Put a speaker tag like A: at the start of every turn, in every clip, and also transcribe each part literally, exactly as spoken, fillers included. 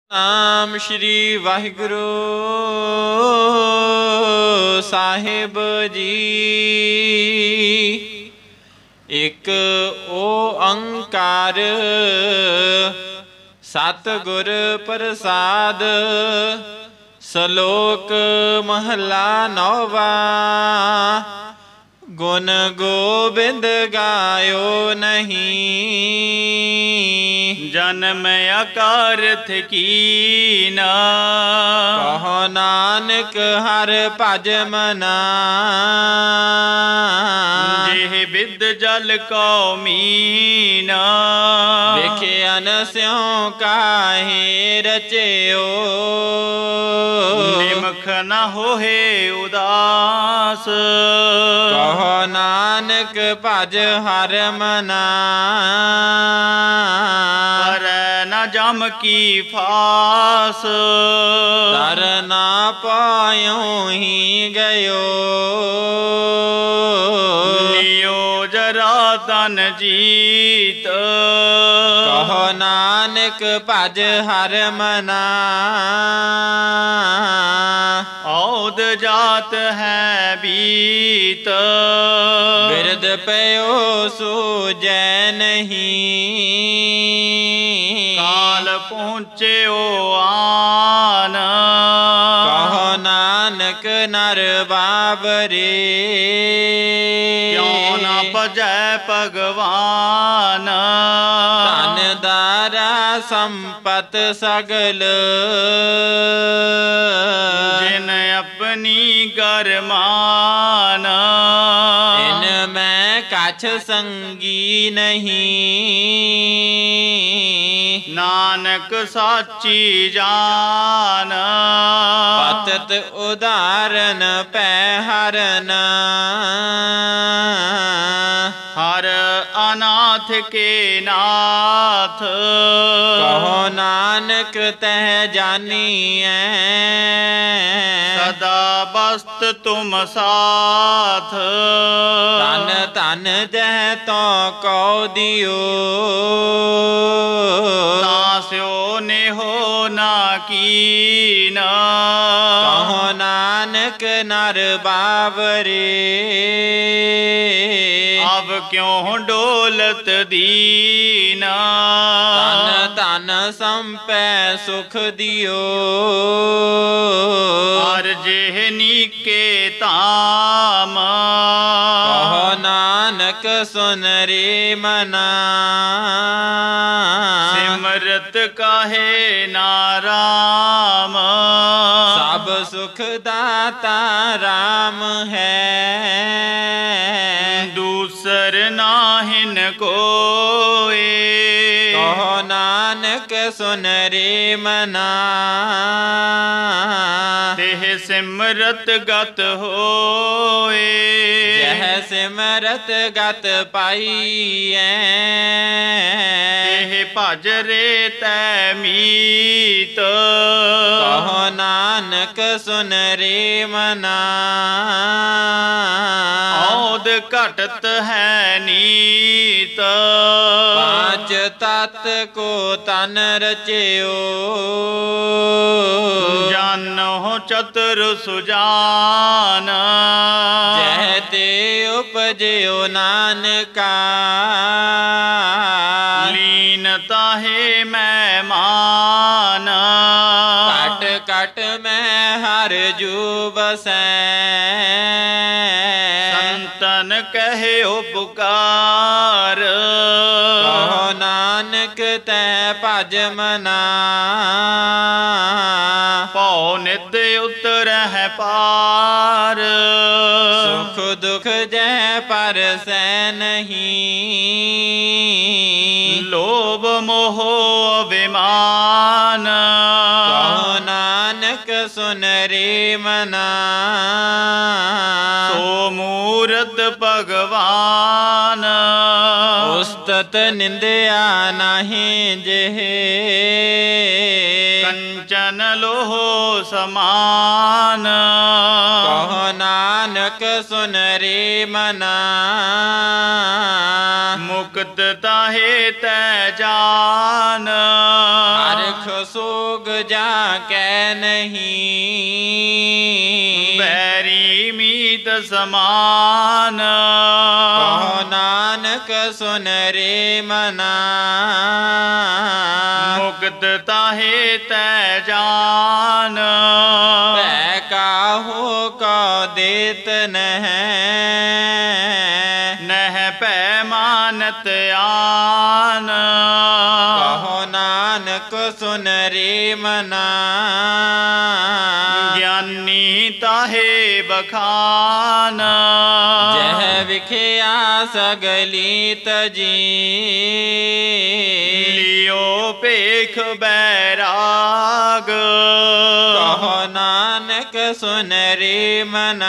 A: ਨਾਮ ਸ਼੍ਰੀ ਵਾਹਿਗੁਰੂ ਸਾਹਿਬ ਜੀ। ਇੱਕ ਓੰਕਾਰ ਸਤਿਗੁਰ ਪ੍ਰਸਾਦ। ਸ਼ਲੋਕ ਮਹਲਾ ਨੌਵਾਂ। ਗੁਣ ਗੋਬਿੰਦ ਗਾਇਓ ਨਹੀਂ,
B: ਜਨਮ ਅਕਾਰਥ ਕੀਨਾ।
A: ਕਹੋ ਨਾਨਕ ਹਰ ਭਜ ਮਨਾ,
B: ਜਿਹ ਬਿਦ ਜਲ ਕੋ ਮੀਨਾ।
A: ਵੇਖਿਆਨ ਸਿਉ ਕਾਹੇ ਰਚਿਓ,
B: ਨਿਮਖ ਨ ਹੋਏ ਉਦਾਸ।
A: ਕਹੋ ਨਾਨਕ ਭਜ ਹਰ ਮਨਾ,
B: ਕਰੈ ਨ ਜਮ ਕੀ ਫਾਸ।
A: ਤਰ ਨਾ ਪਾਇਓ ਹੀ ਗਇਓ,
B: ਲਿਓ ਜਰਾ ਤਨ ਜੀਤ।
A: ਕਹੋ ਨਾਨਕ ਭਜ ਹਰ ਮਨਾ,
B: ਔਦ ਜਾਤ ਹੈ ਬੀਤ।
A: ਬਿਰਦ ਪਇਓ ਸੂਝੈ ਨਹੀਂ,
B: ਕਾਲ ਪਹੁੰਚਿਓ ਆਨ।
A: ਕਹੋ ਨਾਨਕ ਨਰ ਬਾਬਰੇ,
B: ਕਿਉ ਨ ਭਜੈ ਭਗਵਾਨ।
A: ਧਨ ਦਾਰਾ ਸੰਪਤ ਸਗਲ,
B: ਜਿਨ ਆਪਣੀ ਗਰਮਾਨ।
A: ਇਨ ਮੈਂ ਕਛ ਸੰਗੀ ਨਹੀਂ,
B: ਨਾਨਕ ਸਾਚੀ ਜਾਨ।
A: ਪਤਤ ਉਦਾਰਨ ਪੈ ਹਰਨ,
B: ਹਰ ਅਨਾਥ ਕੇ ਨਾਥ।
A: ਕਹੋ ਨਾਨਕ ਤਹਿ ਜਾਨੀਐ,
B: ਸਦਾ ਬਸਤ ਤੁਮ ਸਾਥ।
A: ਤਨ ਤਨ ਜਹ ਤੋ ਕਉ ਦਿਓ,
B: ਤਾਸਿਓ ਨੇਹੋ ਨਾ ਕੀਨ।
A: ਕਹੋ ਨਾਨਕ ਨਰ ਬਾਵਰੇ,
B: ਅਬ ਕਿਉ ਡੋਲਤ ਦੀਨ।
A: ਤਨ ਤਨ ਸੰਪੈ ਸੁਖ ਦਿਓ,
B: ਹਰ ਜਿਹ ਨੀਕੇ ਧਾਮ।
A: ਕਹੋ ਨਾਨਕ ਸੁਨ ਰੇ ਮਨਾ,
B: ਸਿਮਰਤ ਕਾਹੇ ਨਾਰਾਮ।
A: ਸਭ ਸੁਖ ਦਾਤਾ ਰਾਮ ਹੈ,
B: ਦੂਸਰ ਨਾਹਿਨ ਕੋਏ।
A: ਕਹੋ ਨਾਨਕ ਸੁਨ ਰੇ ਮਨਾ,
B: ਤਿਹ ਸਿਮਰਤ ਗਤ ਹੋਏ।
A: ਜਹ ਸਿਮਰਤ ਗਤ ਪਾਈਐ,
B: ਤਿਹ ਭਜ ਰੇ ਤੈ ਮੀਤ।
A: ਕਹੋ ਨਾਨਕ ਸੁਨ ਰੇ ਮਨਾ,
B: ਔਦ ਘਟਤ ਹੈ ਨੀਤ।
A: ਪਾਂਚ ਤਤ ਕੋ ਤਨ ਰਚਿਓ,
B: ਜਾਨੋ ਚਤੁਰ ਸੁਜਾਨ।
A: ਜਹ ਤੇ ਉਪਜਿਓ ਨਾਨਕਾ,
B: ਲੀਨ ਤਾਹੇ ਮੈਂ ਮਾਨ।
A: ਘਟ ਘਟ ਮੈਂ ਹਰ ਜੂ ਬਸੈ,
B: ਸੰਤਨ ਕਹਿਓ ਪੁਕਾਰ।
A: ਕਹੋ ਨਾਨਕ ਤੈ ਭਜ ਮਨਾ,
B: ਭਉ ਨਿਤ ਉਤਰਹਿ ਪਾਰ।
A: ਸੁਖ ਦੁਖ ਜੈ ਪਰਸੈ ਨਹੀਂ,
B: ਲੋਭ ਮੋਹ ਅਭਿਮਾਨ।
A: ਕਹੋ ਨਾਨਕ ਸੁਨ ਰੇ ਮਨਾ,
B: ਸੋ ਮੂਰਤ ਭਗਵਾਨ।
A: ਉਸਤਤ ਨਿੰਦਿਆ ਨਾਹੀਂ ਜਿਹ,
B: ਕੰਚਨ ਲੋਹ ਸਮਾਨ।
A: ਕਹੋ ਨਾਨਕ ਸੁਨ ਰੇ ਮਨਾ,
B: ਮੁਖ मुक्त ताहे तै जान
A: हरख सोग जा कै नहीं
B: बैरी मीत समान
A: कहो नानक सुन रे मना
B: मुक्त ताहे तै जान
A: पै काहू को देत नह
B: नह पै मानत आन
A: कहो नानक सुन रे मना
B: ज्ञानी ताहे बखान
A: जह विखया सगली तजी
B: लियो पेख बैराग
A: कहो नानक सुन रे मना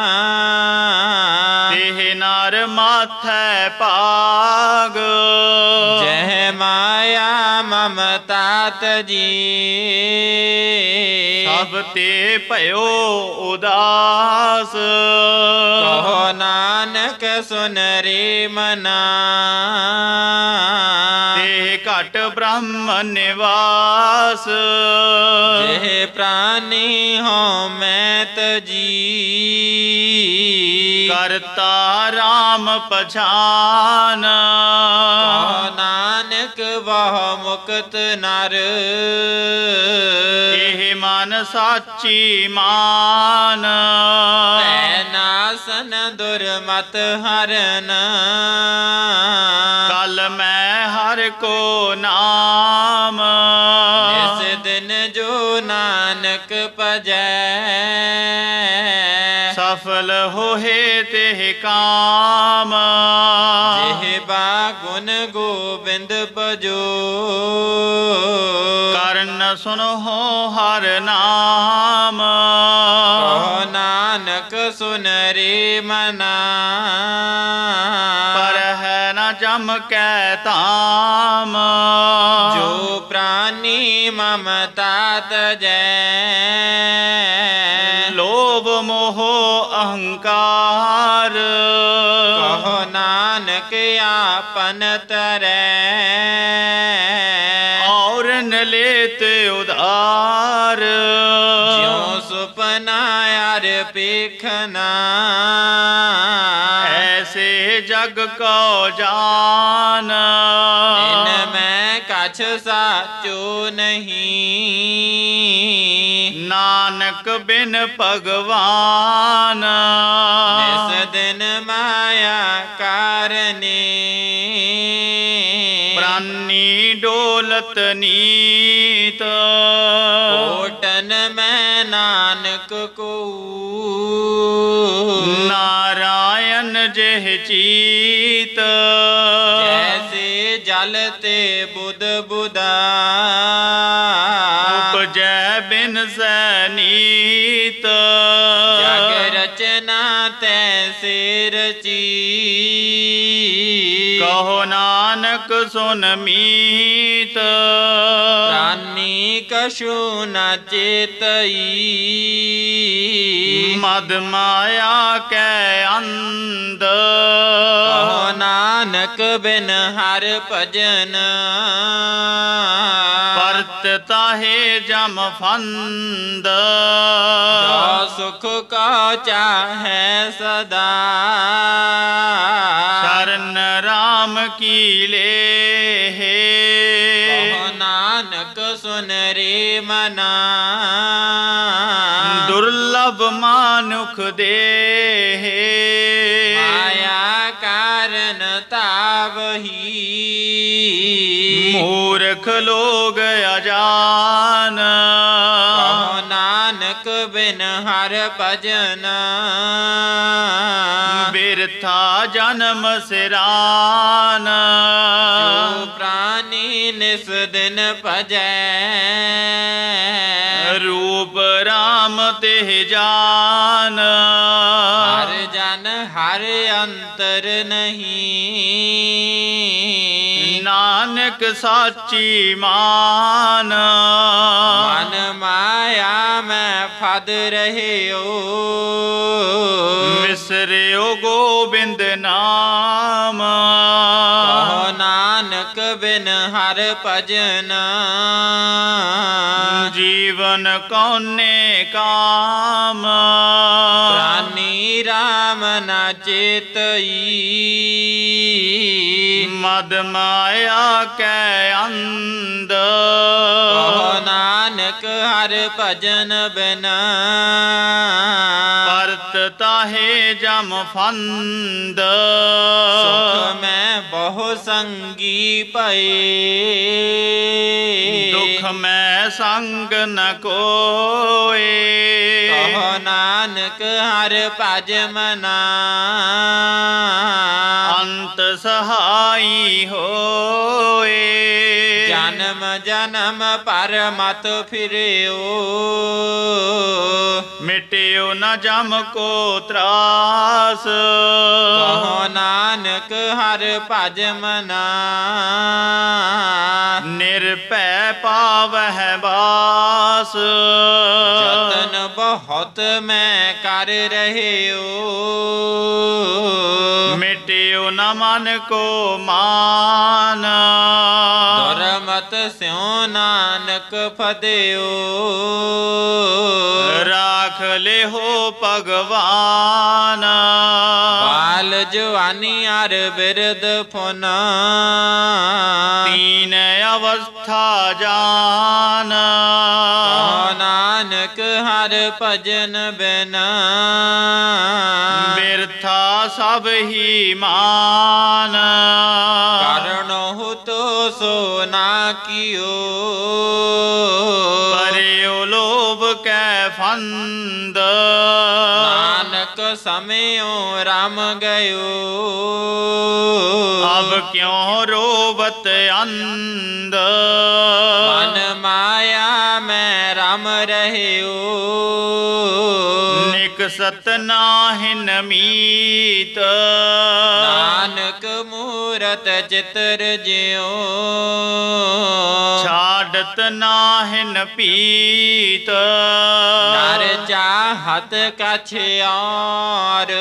B: तेह नार माथै पाग
A: जह माया ममता तजी
B: सब ते भयो उदास
A: कहो नानक सुन रे मना
B: तेह घट ब्रह्म निवास
A: जह प्राणी हो मैं तजी
B: करता राम पछान
A: कहो नानक वह मुक्त नर
B: एह मन साची मान
A: पै नासन दुर्मत हरन
B: कल मैं हर को नाम
A: इस दिन जो नानक पजै
B: सफल होहे तेह काम
A: जिहबा गुण गोविंद भजो
B: कर्ण सुनो हर नाम
A: कहो नानक सुन रे मना
B: पर है न जम कै ताम
A: जो प्राणी ममता तजै
B: लोभ मोह अहंकार
A: कहो नानक आपन तरै
B: और न लेते उधार
A: ज्यों सुपना यार पेखना
B: ऐसे जग को जान
A: इनमें कछ साचो नहीं
B: नानक बिन भगवान
A: जिस दिन माया कारने
B: प्राणी डोलत नीत
A: कोटन में नानक को
B: नारायण जेह चीत
A: जैसे जलते बुध बुदा
B: उपजै बिन सनीत
A: जग रचना तैसे रची
B: कहो नानक सुन मीत
A: प्राणी कशु न चेतई
B: मद माया कै अंध
A: कहो नानक बिन हर भजन
B: परत ताहे जम फंद
A: जो सुख का चाहे सदा
B: शरण राम की ले
A: कहो नानक सुन रे मना
B: दुर्लभ मानुख दे
A: माया कारण तावही
B: मूर्ख लोग अजान
A: कहो नानक बिन हर भजन
B: बिरथा जन्म सिरान
A: जो प्राणी निस दिन भजै
B: रूप राम तेह जान
A: हर जन हर अंतर नहीं
B: नानक साची मान
A: मन माया में फद रहे हो
B: विसरे गोविंद नाम
A: कहो बिन हर भजन
B: जीवन कौने काम
A: प्राणी राम न चेतई
B: मद माया कै अंध
A: कहो नानक हर भजन बिना
B: परत ताहे जम फंद
A: सुख में बहु संगी पए
B: दुख में संग न कोए
A: कहो नानक हर भज मना
B: अंत सहाई होए
A: जन्म जन्म पर मत फिरियो
B: मिट्यो न जम को त्रास
A: कहो नानक हर भज मना
B: निर्भय पावह बास
A: जतन बहुत मैं कर रहे हो
B: मिट्यो न मन को मान
A: दुरमत स्यो नानक फदियो
B: राख ले हो भगवान
A: बाल जवानी अर बिरद फुना
B: तीन अवस्था जान
A: कहो नानक हर भजन बिना
B: बिरथा सब ही मान
A: कारणो तो सो ना कियो
B: पर्यो लोभ कै फंद
A: नानक समयो राम गयो
B: अब क्यों रोबत अंध
A: मन माया में राम रहियो
B: निकसत नाहिन मीत
A: नानक मूरत चितर ज्यो
B: छाड़त नाहिन पीत
A: नर चाहत कछ और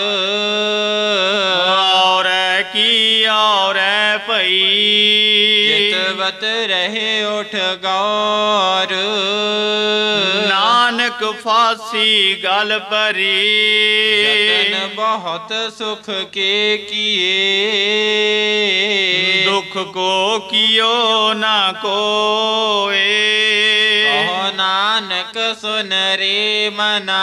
B: और की और पई
A: चितवत रहे उठ गौर
B: नानक फांसी गल परी
A: जतन बहुत सुख के किए
B: दुख को कियो न कोए
A: कहो नानक सुन रे मना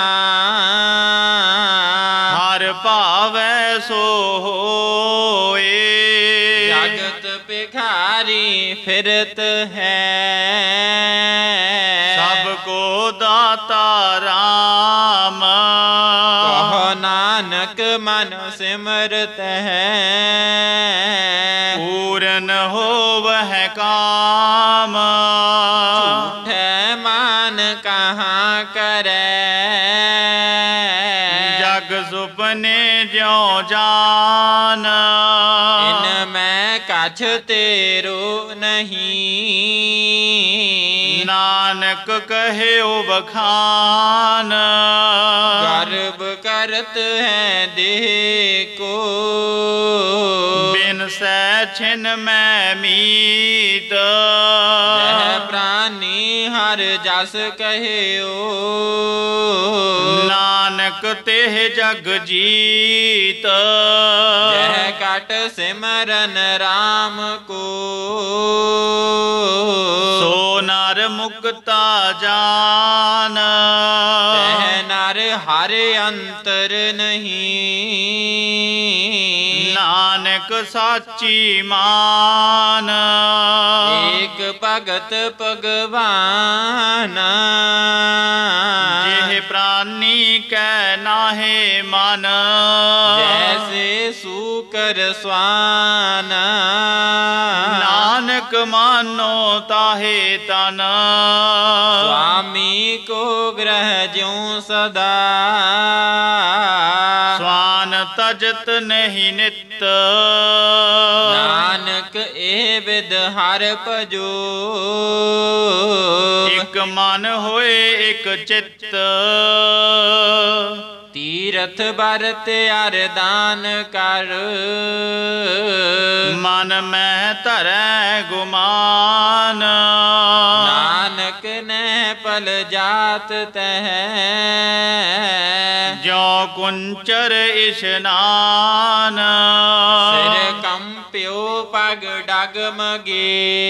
B: हर पावै सो होए
A: जगत भिखारी फिरत है
B: सबको दाता राम
A: कहो नानक मन सिमरत है
B: पूरन हो वह काम
A: झूठे मान कहाँ करे
B: जग सुपने ज्यो जान
A: इनमें कछ तेरो नहीं
B: नानक कहे ओ बखान
A: गर्व करत है देह को
B: बिन सै छिन में मीत
A: यह प्राणी हर जस कहे ओ
B: नानक तेह जग जीत
A: यह कट सिमरन राम को
B: सो नर मुक्ता जान
A: यह नर हर अंतर नहीं
B: नानक साची मान
A: एक भगत भगवान
B: जेह प्राणी कै नाहे मन
A: जैसे सूकर स्वान
B: नानक मानो ताहे तन
A: स्वामी को ग्रह ज्यों सदा
B: स्वान तजत नहीं नित
A: नानक ए विद हर भजो
B: एक मन होए एक चित्त
A: ਤੀਰਥ ਬਰਤ ਅਰਦਾਨ ਕਰ
B: ਮਨ ਮੈਂ ਧਰੈ ਗੁਮਾਨ
A: ਨਾਨਕ ਨੇ ਪਲ ਜਾਤ ਤਹਿ
B: ਜਿਉ ਕੁੰਚਰ ਇਸ਼ਨਾਨ
A: ਸਿਰ ਕੰਪਿਓ ਪਗ ਡਗਮਗੇ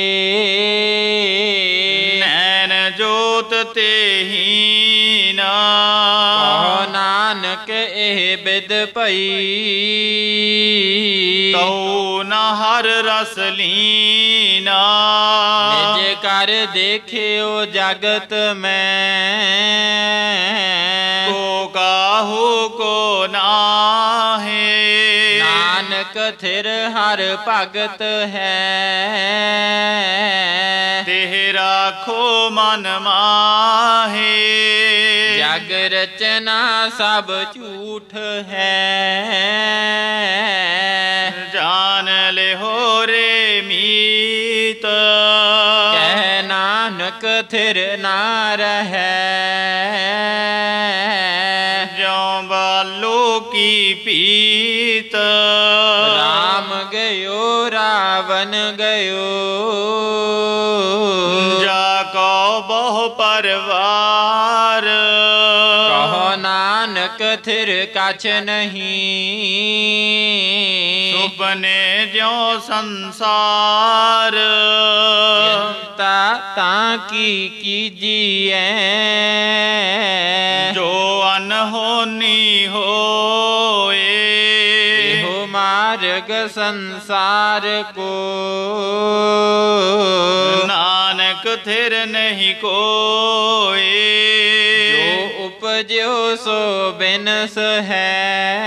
B: ਨੈਣ ਜੋਤ ਤੇਹੀਨ
A: ਕਹੋ ਨਾਨਕ ਇਹ ਬਿਦ ਭਈ
B: ਤਉ ਨ ਹਰ ਰਸ ਲੀਨਾ
A: ਨਿਜ ਕਰ ਦੇਖਿਓ ਜਗਤ ਮੈਂ
B: ਕੋ ਕਾਹੂ ਕੋ ਨਾਹੇ
A: ਨਾਨਕ ਥਿਰ ਹਰ ਭਗਤ ਹੈ
B: ਤਿਹ ਰਾਖੋ ਮਨ ਮਾਹੇ
A: ਜਗ ਰਚਨਾ ਸਭ ਝੂਠ ਹੈ
B: ਜਾਨ ਲਿਹੋ ਰੇ ਮੀਤ
A: ਕਹਿ ਨਾਨਕ ਥਿਰ ਨਾ ਰਹੈ
B: ਜਿਉ ਬਾਲੋ ਕੀ ਪੀਤ
A: ਰਾਮ ਗਇਓ ਰਾਵਨ ਗਇਓ
B: ਜਾ ਕੋ ਬਹੁ ਪਰਵਾਰ
A: ਕਹੋ ਨਾਨਕ ਥਿਰ ਕਛ ਨਹੀਂ
B: ਸੁਪਨੇ ਜਿਉ ਸੰਸਾਰ
A: ਚਿੰਤਾ ਤਾਂ ਕੀ ਕੀਜੀਐ
B: ਜੋ ਅਨਹੋਨੀ ਹੋਏ
A: ਇਹੋ ਮਾਰਗ ਸੰਸਾਰ ਕੋ
B: ਨਾਨਕ ਥਿਰ ਨਹੀਂ ਕੋਏ
A: ਜੋ ਉਪਜਿਓ ਸੋ ਬਿਨਸ ਹੈ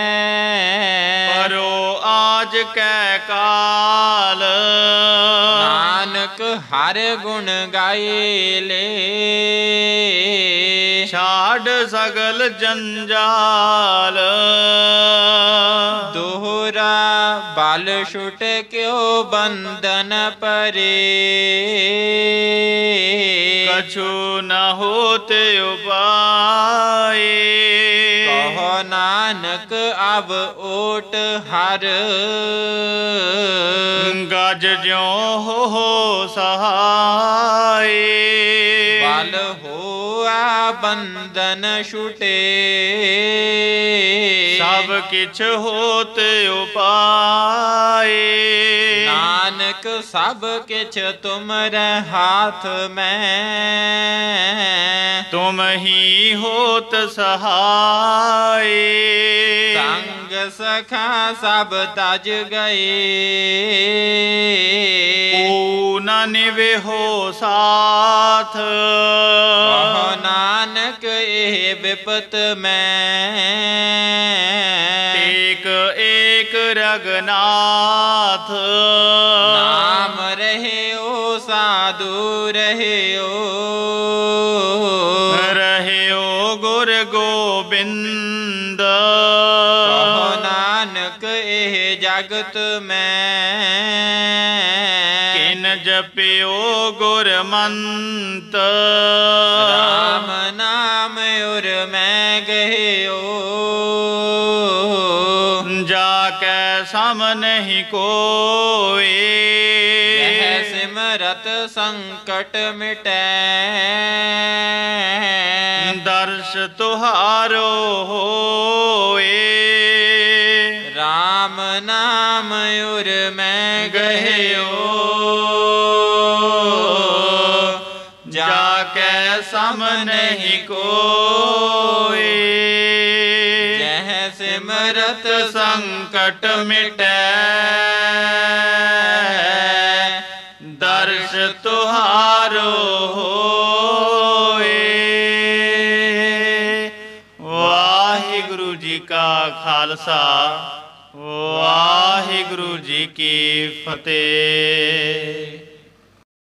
B: ਪਰੋ ਆਜ ਕੈ ਕਾਲ
A: ਨਾਨਕ ਹਰ ਗੁਣ ਗਾਏ ਲੈ
B: ਛਾੜ ਸਗਲ ਜੰਜਾਲ
A: ਦੋਹਰਾ ਬਲ ਛੁਟ ਕਿਉ ਬੰਧਨ ਪਰੇ
B: ਕਛੂ ਨ ਹੋਤ ਉਪਾਏ
A: ਕਹੋ ਨਾਨਕ ਅਬ ਓਟ ਹਰ
B: ਗਜ ਜਿਉ ਹੋ ਸਹਾਏ
A: ਬਲ ਹੋਆ ਬੰਧਨ ਛੁਟੇ
B: ਸਭ ਕਿਛ ਹੋਤ ਉਪਾਏ
A: ਨਾਨਕ ਸਭ ਕਿਛ ਤੁਮਰੇ ਹਾਥ ਮੈਂ
B: ਤੁਮ ਹੀ ਹੋਤ ਸਹਾਏ
A: ਸੰਗ ਸਖਾ ਸਭ ਤਜ ਗਏ
B: ਕੋ ਨ ਨਿਵਿਹੋ ਸਾਥ
A: ਕਹੋ ਨਾਨਕ ਇਹ ਵਿਪਤ ਮੈਂ
B: ਏਕ ਏਕ ਰਗਨਾਥ
A: ਨਾਮ ਰਹਿਓ ਸਾਧੂ ਰਹਿਓ
B: ਰਹਿਓ ਗੁਰ ਗੋਬਿੰਦ
A: ਕਹੋ ਨਾਨਕ ਇਹ ਜਗਤ ਮੈਂ
B: ਕਿਨ ਜਪਿਓ ਗੁਰਮੰਤ
A: ਰਾਮ ਨਾਮ ਉਰ ਮੈਂ ਗਹਿਓ
B: ਜਾ ਕੈ ਸਮ ਨਹੀਂ ਕੋਏ
A: ਇਹ ਸਿਮਰਤ ਸੰਕਟ ਮਿਟੈ
B: ਦਰਸ਼ ਤੁਹਾਰੋ ਹੋਏ
A: ਰਾਮ ਨਾਮ ਉਰ ਮੈਂ ਗਹਿਓ
B: ਜਾ ਕੈ ਸਮ ਨਹੀਂ ਕੋਏ
A: ਜਹ ਸਿਮਰਤ
B: ਸੰਕਟ ਮਿਟੈ ਦਰਸ਼ ਤੁਹਾਰੋ ਹੋਏ। ਵਾਹਿਗੁਰੂ ਜੀ ਕਾ ਖਾਲਸਾ ਵਾਹਿਗੁਰੂ ਜੀ ਕੀ ਫਤਿਹ।